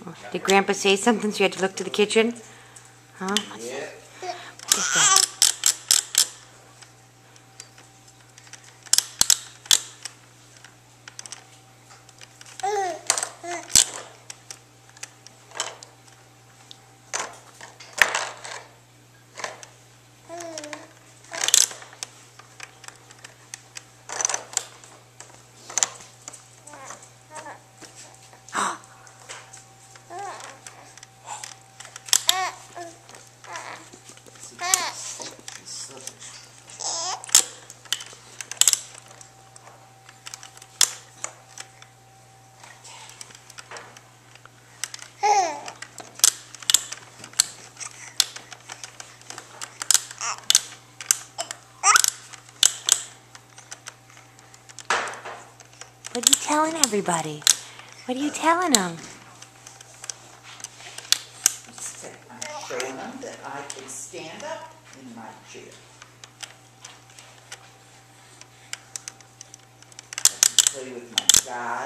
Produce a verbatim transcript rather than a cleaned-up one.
Did Grandpa say something so you had to look to the kitchen? Huh? Yeah. What is that? What are you telling everybody? What are you telling them? I'm showing them that I can stand up in my chair. I can play with my dog.